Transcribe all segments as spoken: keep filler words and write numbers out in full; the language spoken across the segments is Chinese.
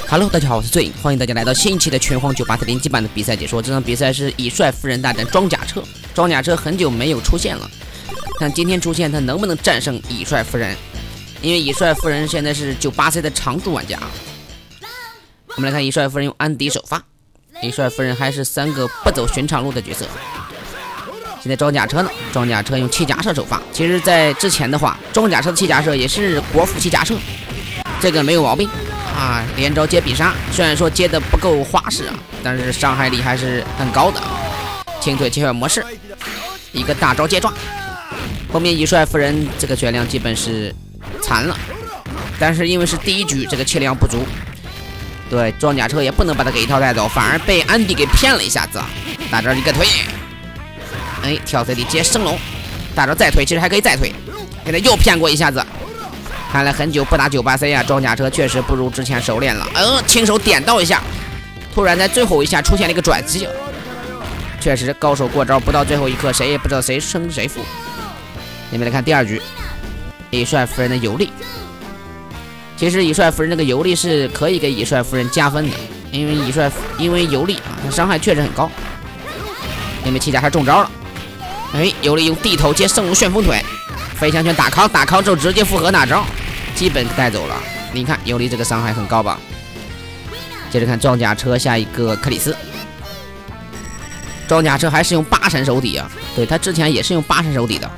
Hello， 大家好，我是醉影，欢迎大家来到新一期的拳皇九八四联机版的比赛解说。这场比赛是以帅夫人大战装甲车，装甲车很久没有出现了，看今天出现他能不能战胜以帅夫人，因为以帅夫人现在是九八 C 的常驻玩家。我们来看以帅夫人用安迪首发，以帅夫人还是三个不走寻常路的角色。现在装甲车呢，装甲车用气夹射首发。其实，在之前的话，装甲车的气夹射也是国服气夹射，这个没有毛病。啊，连招接必杀，虽然说接的不够花式啊，但是伤害力还是很高的。轻腿切换模式，一个大招接撞。后面以帅夫人这个血量基本是残了，但是因为是第一局，这个气量不足，对装甲车也不能把他给一套带走，反而被安迪给骗了一下子。大招一个推，哎，跳 C D 接升龙，大招再推，其实还可以再推，给他又骗过一下子。看来很久不打九八 C 啊，装甲车确实不如之前熟练了。呃，亲手点到一下，突然在最后一下出现了一个转击，确实高手过招，不到最后一刻谁也不知道谁胜谁负。你们来看第二局，以帅夫人的游历。其实以帅夫人这个游历是可以给以帅夫人加分的，因为以帅因为游历啊，他伤害确实很高。因为气甲还中招了，哎，游历用地头接圣龙旋风腿。飞翔拳打康，打康之后直接复合大招，基本带走了。你看尤里这个伤害很高吧？接着看装甲车下一个克里斯，装甲车还是用八神手底啊，对他之前也是用八神手底的。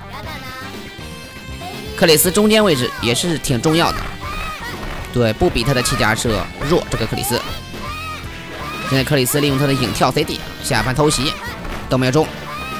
克里斯中间位置也是挺重要的，对，不比他的气甲射弱。这个克里斯，现在克里斯利用他的影跳 C D 下盘偷袭都没有中。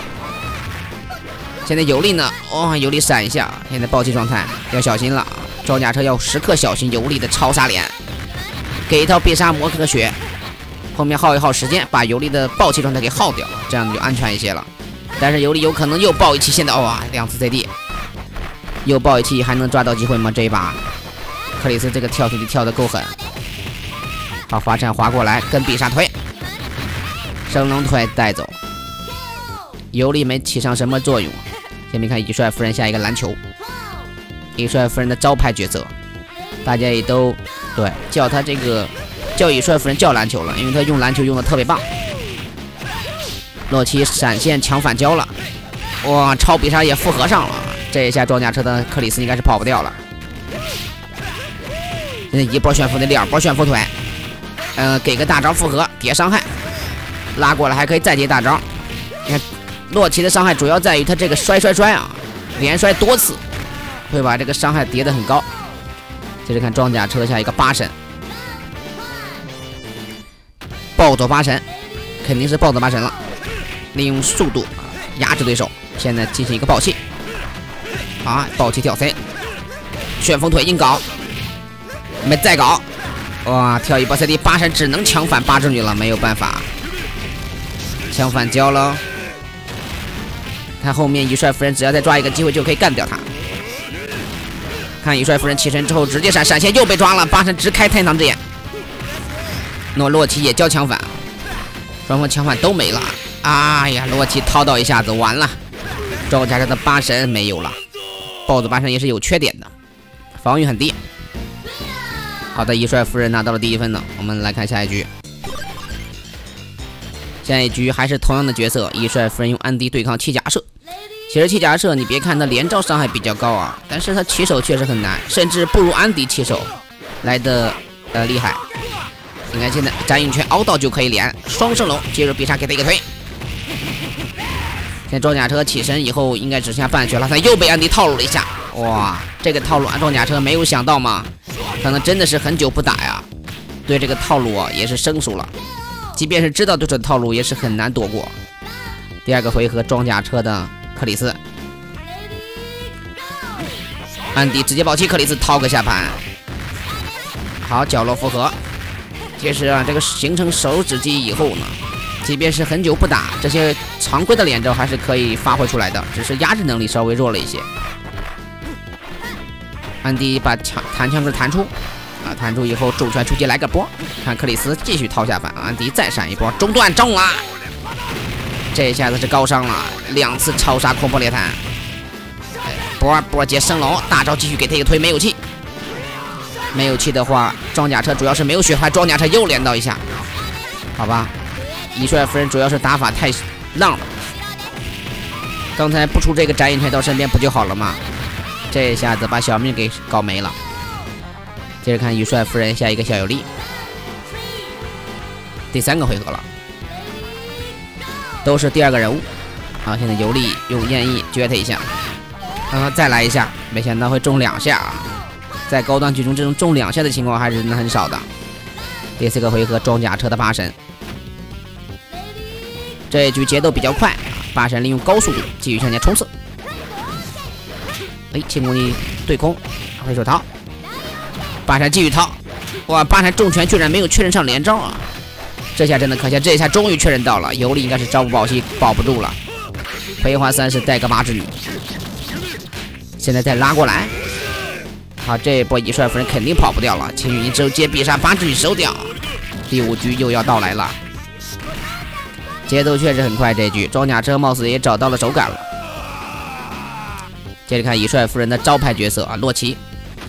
现在游历呢？哦，游历闪一下，现在暴击状态要小心了。装甲车要时刻小心游历的超杀脸，给一套必杀摩克血，后面耗一耗时间，把游历的暴击状态给耗掉，这样就安全一些了。但是游历有可能又爆一气，现在哇、哦，两次 C D， 又爆一气，还能抓到机会吗？这一把克里斯这个跳 C D 跳得够狠，好滑铲滑过来，跟必杀推，升龙腿带走，游历没起上什么作用。下面看以帅夫人下一个篮球，以帅夫人的招牌角色，大家也都对叫他这个叫以帅夫人叫篮球了，因为他用篮球用的特别棒。洛奇闪现抢反交了，哇，超必杀也复合上了，这一下装甲车的克里斯应该是跑不掉了。现在一波旋风的两波旋风腿，嗯、呃，给个大招复合叠伤害，拉过来还可以再叠大招。你看。洛奇的伤害主要在于他这个摔摔摔啊，连摔多次，会把这个伤害叠得很高。接着看装甲车下一个八神，暴走八神，肯定是暴走八神了。利用速度压制对手，现在进行一个暴气，啊，暴气跳 C， 旋风腿硬搞，没再搞，哇，跳一波 C D， 八神只能抢反八之女了，没有办法，抢反交了。看后面以帅夫人只要再抓一个机会就可以干掉他。看以帅夫人起身之后直接闪，闪现又被抓了，八神直开天堂之眼。诺洛奇也交抢反，双方抢反都没了。哎呀，洛奇掏到一下子完了，装甲车的八神没有了。豹子八神也是有缺点的，防御很低。好的，以帅夫人拿到了第一分呢。我们来看下一局。下一局还是同样的角色，以帅夫人用安迪对抗气甲射。其实气甲射你别看他连招伤害比较高啊，但是他起手确实很难，甚至不如安迪起手来的呃厉害。你看现在斩影拳凹到就可以连双升龙，接着必杀给他一个推。现在装甲车起身以后应该只剩下半血了，他又被安迪套路了一下。哇，这个套路装甲车没有想到吗？可能真的是很久不打呀，对这个套路啊也是生疏了。即便是知道对手的套路，也是很难躲过。第二个回合，装甲车的克里斯，安迪直接暴击克里斯，掏个下盘。好，角落复合。其实啊，这个形成手指技以后呢，即便是很久不打，这些常规的连招还是可以发挥出来的，只是压制能力稍微弱了一些。安迪把枪弹枪根弹出。啊，弹出以后重拳出击来个波，看克里斯继续掏下反，安迪再闪一波，中断中了，这下子是高伤了，两次超杀空破裂弹，波波接升龙，大招继续给他一个推，没有气， 没有气的话，装甲车主要是没有血牌，装甲车又连到一下，好吧。一帅夫人主要是打法太浪了，刚才不出这个斩影拳到身边不就好了吗？这一下子把小命给搞没了。接着看一帅夫人下一个小有力，第三个回合了，都是第二个人物。好，现在尤利用焰翼撅他一下，啊，再来一下，没想到会中两下啊！在高端局中，这种中两下的情况还是很少的。第四个回合，装甲车的八神，这一局节奏比较快，八神利用高速度继续向前冲刺。哎，轻功力对空，回手掏，八神继续掏，哇，八神重拳居然没有确认上连招啊！这下真的可惜，这一下终于确认到了，尤利应该是朝不保夕，保不住了。葵花三是带个八之女，现在再拉过来，好，这一波一帅夫人肯定跑不掉了。青羽一直接必杀八之女收掉，第五局又要到来了，节奏确实很快。这一局装甲车貌似也找到了手感了。接着看一帅夫人的招牌角色啊，洛奇，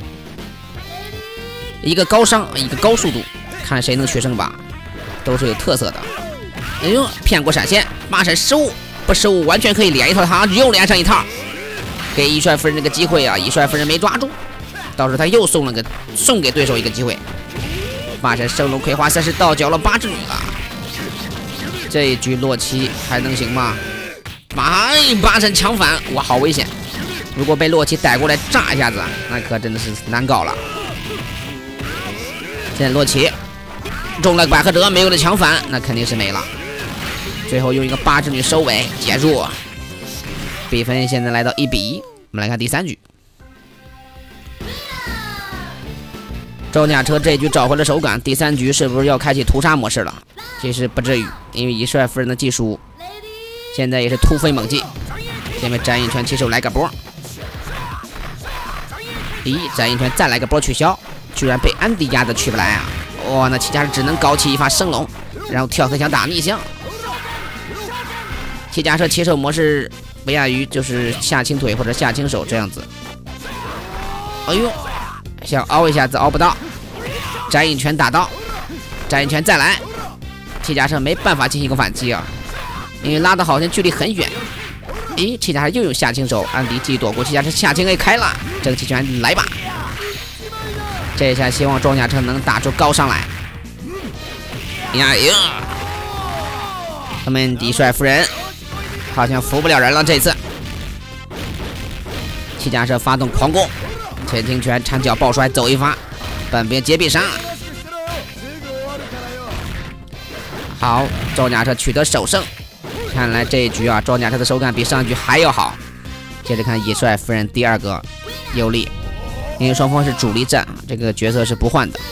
一个高伤，一个高速度，看谁能取胜吧，都是有特色的。哎呦，骗过闪现，八神失误。不失误，完全可以连一套，他又连上一套，给一帅夫人这个机会啊！一帅夫人没抓住，到时候他又送了个送给对手一个机会。八神升龙葵花三是倒脚了八之女了，这一局洛奇还能行吗？八八神强反，哇，好危险！如果被洛奇逮过来炸一下子，那可真的是难搞了。现在洛奇中了百合折，没有了强反，那肯定是没了。最后用一个八之女收尾结束，比分现在来到一比一。我们来看第三局，装甲车这一局找回了手感，第三局是不是要开启屠杀模式了？其实不至于，因为一帅夫人的技术现在也是突飞猛进。前面斩影拳起手来个波，咦，斩影拳再来个波取消，居然被安迪压的取不来啊！哇，那齐家只能搞起一发升龙，然后跳飞枪打逆向。骑甲车起手模式不亚于就是下轻腿或者下轻手这样子。哎呦，想凹一下子凹不到，斩影拳打到，斩影拳再来，骑甲车没办法进行一个反击啊，因为拉的好像距离很远。诶，骑甲车又有下轻手，安迪继续躲过，骑甲车下轻 A 开了，这个骑拳来吧。这一下希望装甲车能打出高上来。呀呀，他们敌帅夫人好像服不了人了，这次骑甲车发动狂攻，前倾拳缠脚抱摔走一发，本边接必杀。好，装甲车取得首胜，看来这一局啊，装甲车的手感比上一局还要好。接着看野帅夫人第二个有利，因为双方是主力战，这个角色是不换的。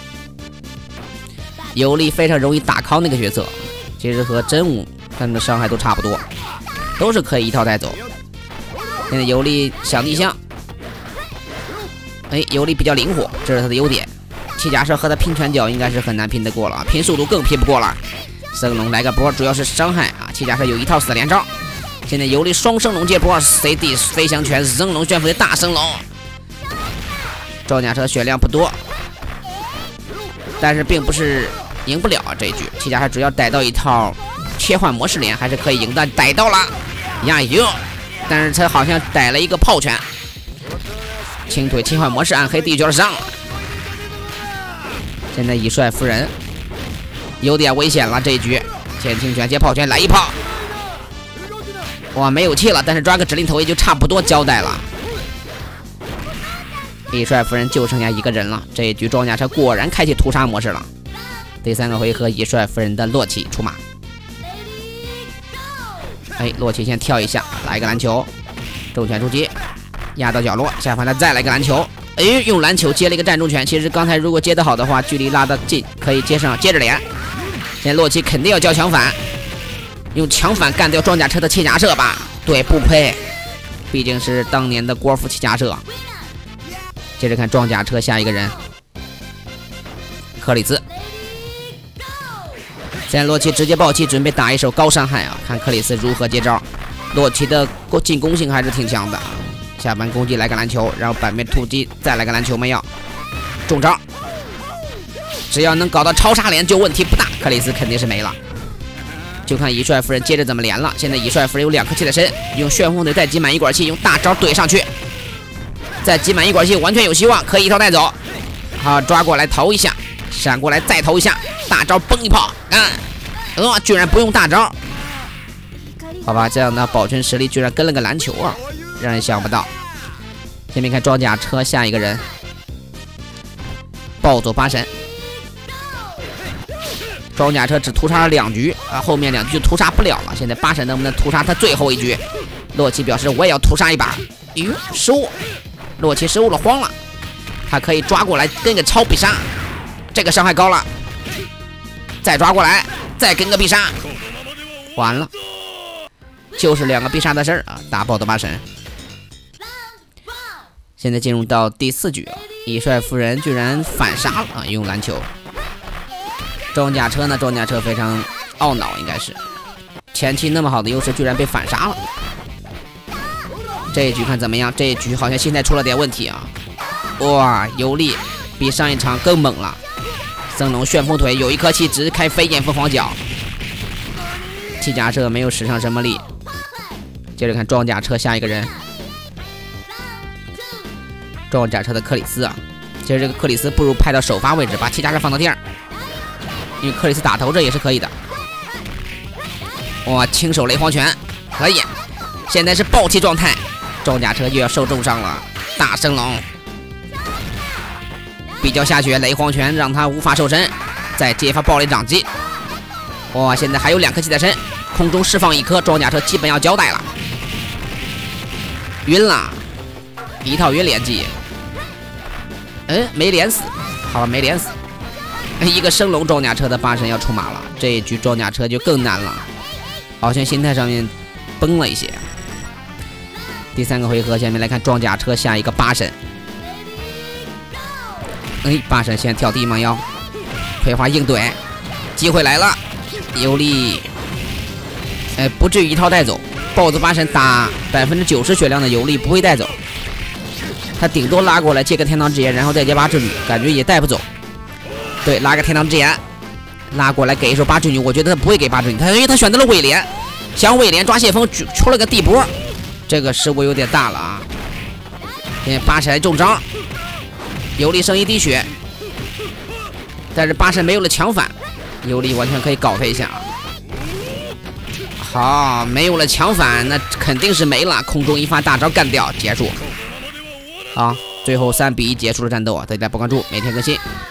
有利非常容易打 call 那个角色，其实和真武他们的伤害都差不多，都是可以一套带走。现在尤利小逆向，哎，尤利比较灵活，这是他的优点。气甲车和他拼拳脚应该是很难拼得过了，拼速度更拼不过了。升龙来个波，主要是伤害啊！气甲车有一套死连招，现在尤利双升龙接波 ，C D 飞翔拳升龙旋飞大升龙。装甲车血量不多，但是并不是赢不了啊这一局。气甲车只要逮到一套切换模式连还是可以赢的，逮到了呀哟，但是他好像逮了一个炮拳，轻腿切换模式暗黑地角上，现在以帅夫人有点危险了这一局，前倾拳接炮拳来一炮，哇没有气了，但是抓个指令头也就差不多交代了。以帅夫人就剩下一个人了，这一局装甲车果然开启屠杀模式了。第三个回合，以帅夫人的洛奇出马。哎，洛奇先跳一下，来一个篮球，重拳出击，压到角落，下方他再来个篮球，哎，用篮球接了一个站中拳。其实刚才如果接得好的话，距离拉得近，可以接上，接着连。现在洛奇肯定要交强反，用强反干掉装甲车的气甲社吧？对，不配，毕竟是当年的国服气甲社。接着看装甲车下一个人，克里斯。现在洛奇直接爆气，准备打一手高伤害啊！看克里斯如何接招。洛奇的进攻性还是挺强的，下半攻击来个篮球，然后板面突击再来个篮球没有。 中招，只要能搞到超杀连就问题不大。克里斯肯定是没了，就看乙帅夫人接着怎么连了。现在乙帅夫人有两颗气的身，用旋风腿再挤满一管气，用大招怼上去，再挤满一管气，完全有希望，可以一套带走。好，抓过来投一下，闪过来再投一下，大招崩一炮，嗯，呃，居然不用大招。好吧，这样的保全实力居然跟了个篮球啊，让人想不到。下面看装甲车，下一个人暴走八神。装甲车只屠杀了两局啊，后面两局就屠杀不了了。现在八神能不能屠杀他最后一局？洛奇表示我也要屠杀一把。咦，失误，洛奇失误了，慌了。他可以抓过来跟个超必杀，这个伤害高了。再抓过来，再跟个必杀，完了，就是两个必杀的事儿啊！打爆的八神。现在进入到第四局啊，乙帅夫人居然反杀了啊！用篮球。装甲车呢？装甲车非常懊恼，应该是前期那么好的优势，居然被反杀了。这一局看怎么样？这一局好像现在出了点问题啊！哇，尤利比上一场更猛了。升龙旋风腿有一颗气，直开飞燕凤凰脚。机甲车没有使上什么力。接着看装甲车，下一个人。装甲车的克里斯啊，其实这个克里斯不如派到首发位置，把机甲车放到第二。因为克里斯打头这也是可以的。哇，轻手雷皇拳可以，现在是暴气状态，装甲车又要受重伤了。大升龙比较下血，雷皇拳让他无法受身，再接发暴雷掌击。哇，现在还有两颗气在身，空中释放一颗，装甲车基本要交代了。晕了，一套晕连击，嗯，没连死，好吧，没连死。一个升龙装甲车的八神要出马了，这一局装甲车就更难了，好像心态上面崩了一些。第三个回合，下面来看装甲车下一个八神。哎，八神先跳地mang腰，葵花硬怼，机会来了，尤利，哎，不至于一套带走。豹子八神打百分之九十血量的尤利不会带走，他顶多拉过来接个天堂之眼，然后再接八智女，感觉也带不走。对，拉个天堂之眼，拉过来给一手八智女，我觉得他不会给八智女，他因为他选择了尾连，想尾连抓谢风，出了个地波，这个失误有点大了啊！现在八神还中招，尤利剩一滴血，但是八神没有了强反，尤利完全可以搞他一下啊！好，没有了强反，那肯定是没了，空中一发大招干掉，结束。好，最后三比一结束了战斗啊！大家不关注，每天更新。